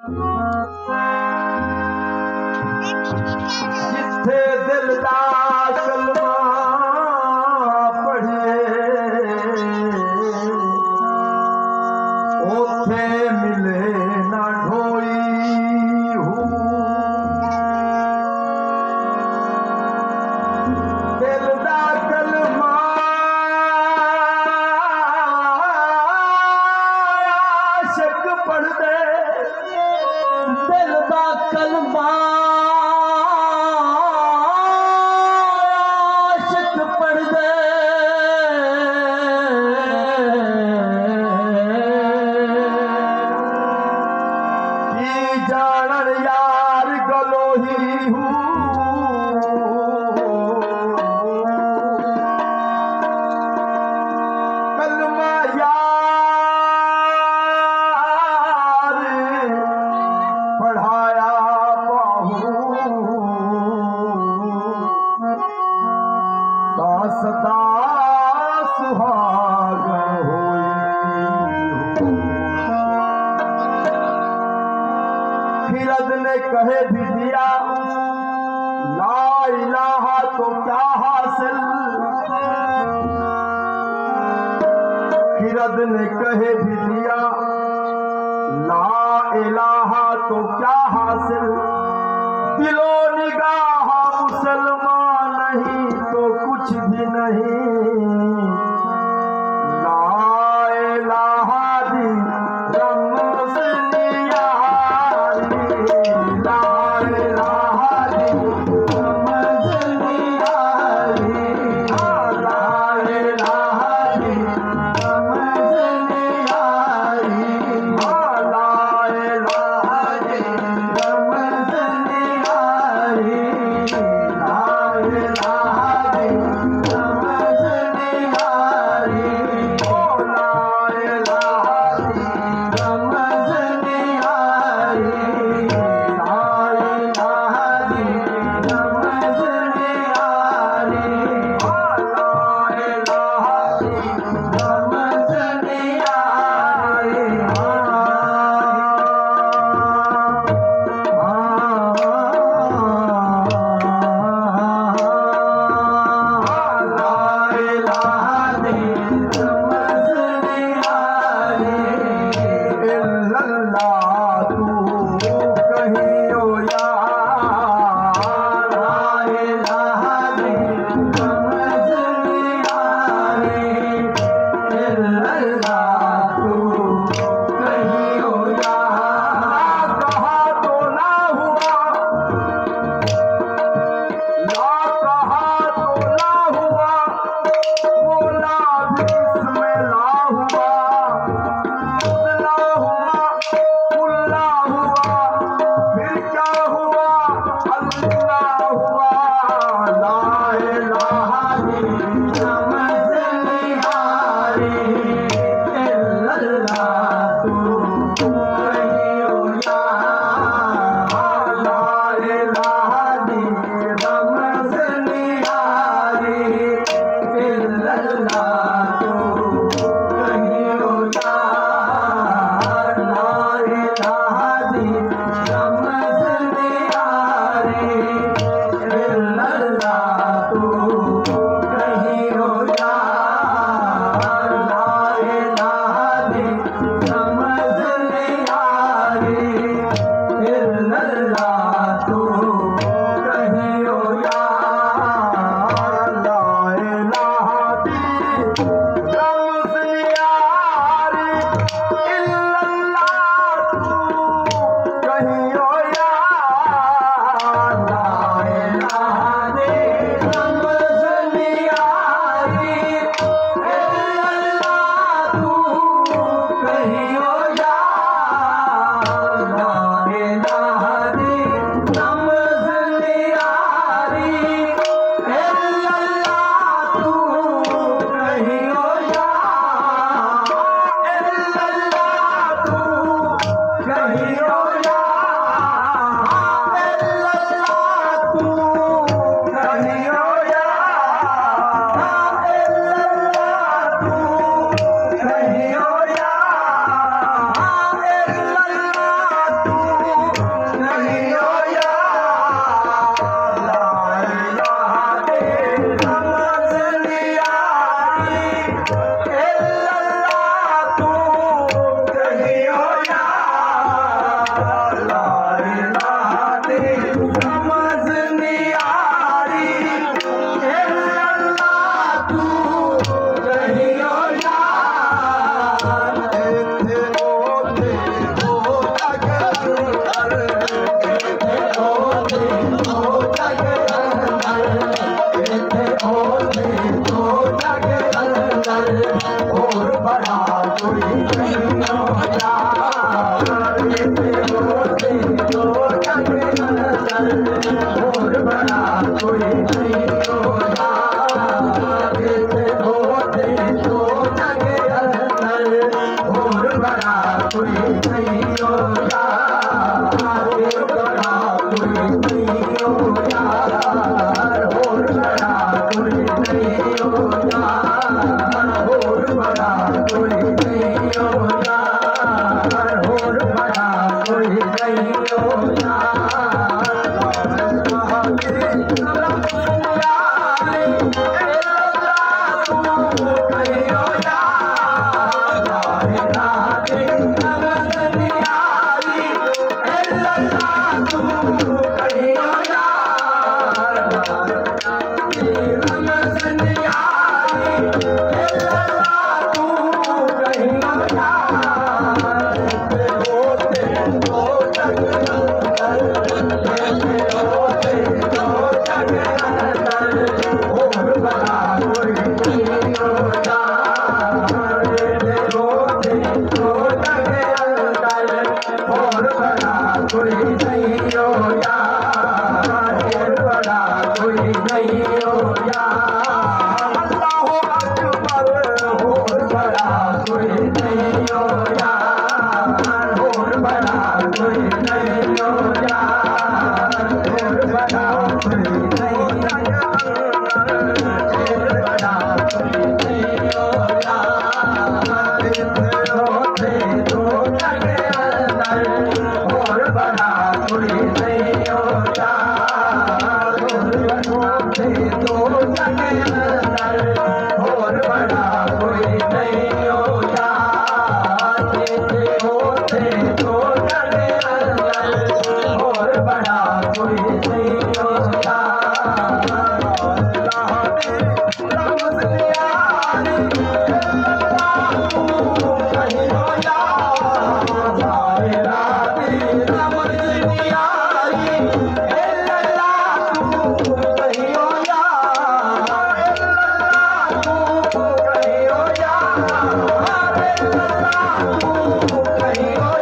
जिथे दिल दा कलमा पढ़े ओथे मिले ना ढोई हूँ। दिल दा कलमा आशिक पढ़ दे, दिल दा कलमा जानन यार गलो ही हूँ। कलमा यार पढ़ाया बाहू का सदा सुहाग होई। खिरद ने कहे भी दिया ला इलाहा तो क्या हासिल। खिरद ने कहे भी दिया ला इलाहा तो क्या हासिल। दिलो निगाह मुसलमान नहीं तो कुछ भी नहीं। ला इलाहा दी रमज़निया कोई नहीं हो यार, ढेर बड़ा कोई नहीं हो यार। अल्लाह अकबर और बड़ा कोई नहीं हो यार, और बड़ा कोई नहीं हो यार, और बड़ा कोई नहीं हो यार, और बड़ा कोई नहीं हो यार। होते तो जग अंदर और बड़ा कोई नहीं हो यार, होते तो जग अंदर और बड़ा कोई नहीं हो यार। होते तो जग अंदर और बड़ा कोई नहीं हो यार। रमज़ दिया नहीं हो यार, राती रमज़ दिया नहीं हो यार, नहीं हो यार, नहीं हो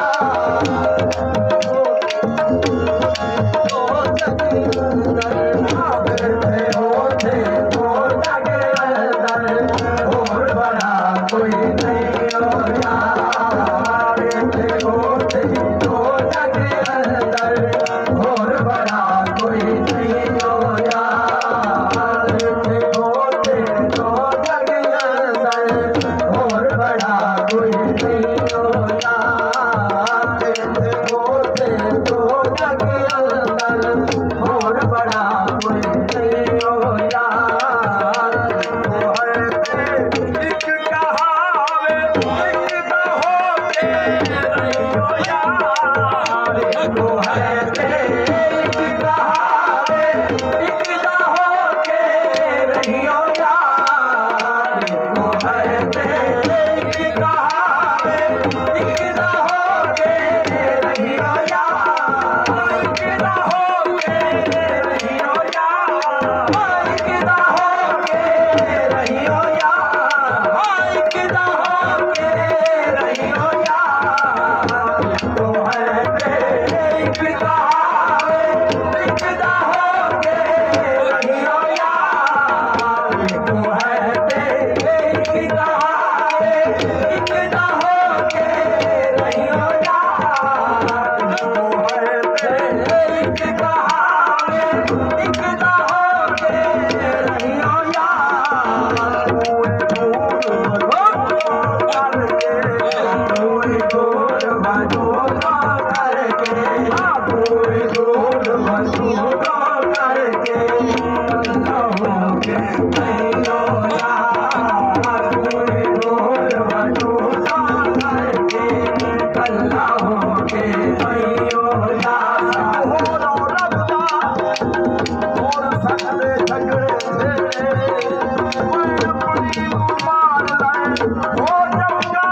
और बड़ा कोई नहीं हो यार, होते तो जग अंदर और बड़ा कोई नहीं हो यार, होते तो जग अंदर और बड़ा कोई नहीं हो यार, होते तो जग अंदर और बड़ा कोई नहीं हो यार। एक कहावे एक होके नहीं हो यार, तो है एक कहावे एक होके नहीं हो यार, तो है एक कहावे एक होके नहीं हो यार, एक होके नहीं हो यार, एक होके नहीं हो यार, एक होके नहीं हो यार। तो है एक कहावे एक होके नहीं हो यार, तो है एक कहावे एक होके नहीं हो यार, तो है एक कहावे एक होके नहीं हो यार। पूरी गोर बजूगा करके, पूरी गोर बजूगा करके होके नहीं हो यार, पूरी गोर बजूगा करके अल्लाह होके नहीं हो यार। और रब्बा और सकते झगड़े से अपनी मार लाए हो जंगा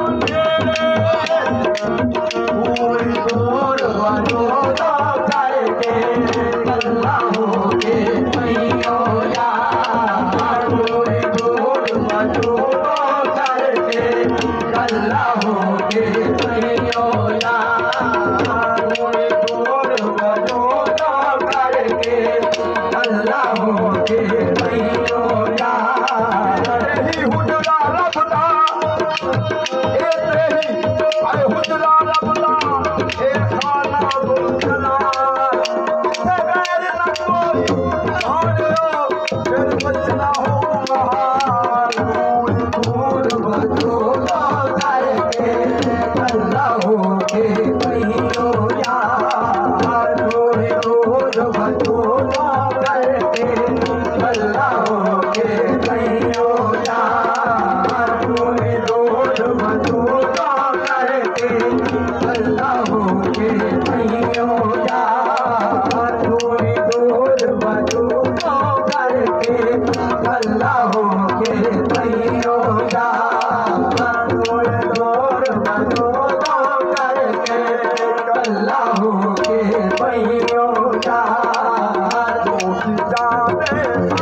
पूरी गोर बजूगा करके अल्लाह होके नहीं हो यार, पूरी गोर बजूगा करके अल्लाह होके नहीं हो यार, पूरी गोर बजूगा करके अल्लाह होके नहीं हो यार। रही हुजरा रब्बा ए रही आए हुजरा रब्बा ए खाना बुलचना बगैर न कोई भाड़ियो फिर बचना हो महार। पूरी गोर बजूगा करके अल्लाह होके नहीं हो यार, पूरी गोर बजूगा करके अल्लाह होके नहीं हो यार, पूरी गोर बजूगा करके अल्लाह होके नहीं हो यार, पूरी गोर बजूगा करके अल्लाह होके नहीं हो यार, पूरी गोर बजूगा करके अल्लाह होके नहीं हो यार। जावे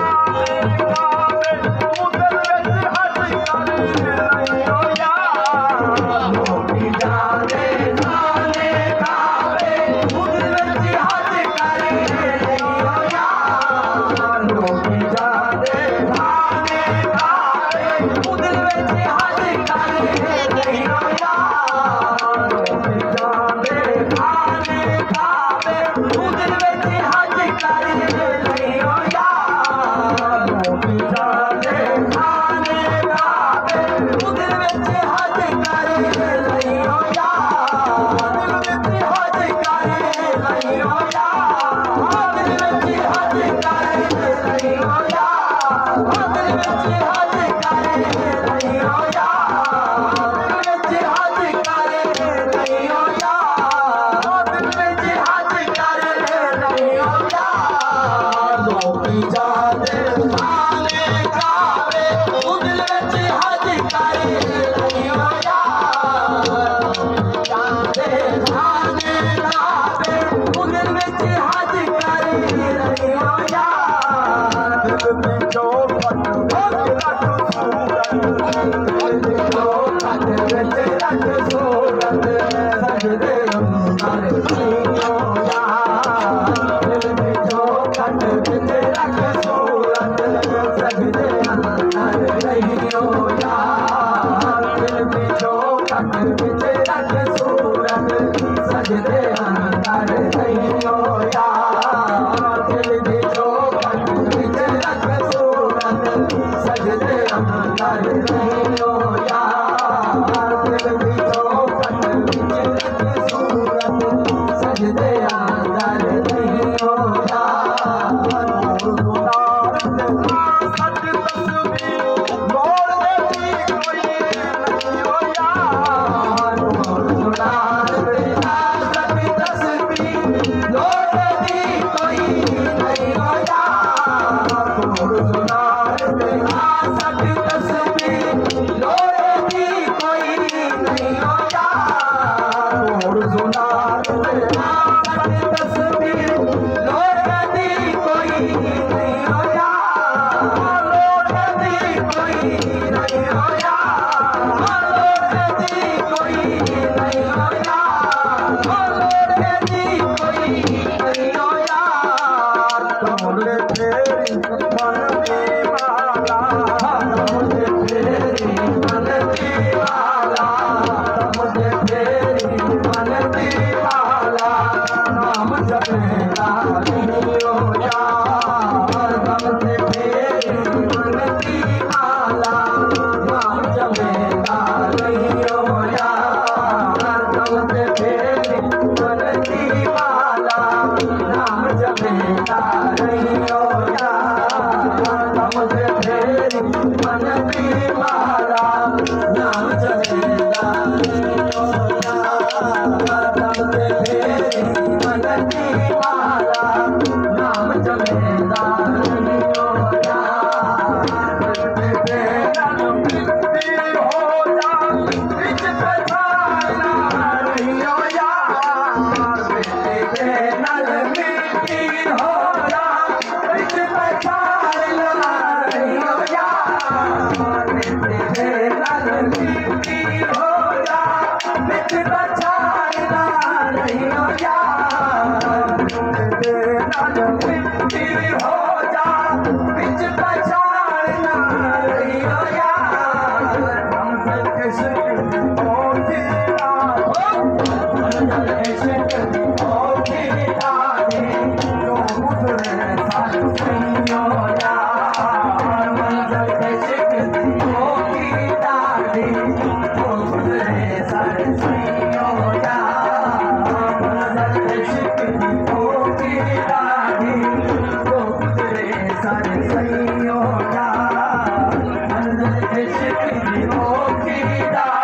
उधर हट कर नहीं हो यार, जावे सारे सही होगा मंजिल इश्क दी होगी दा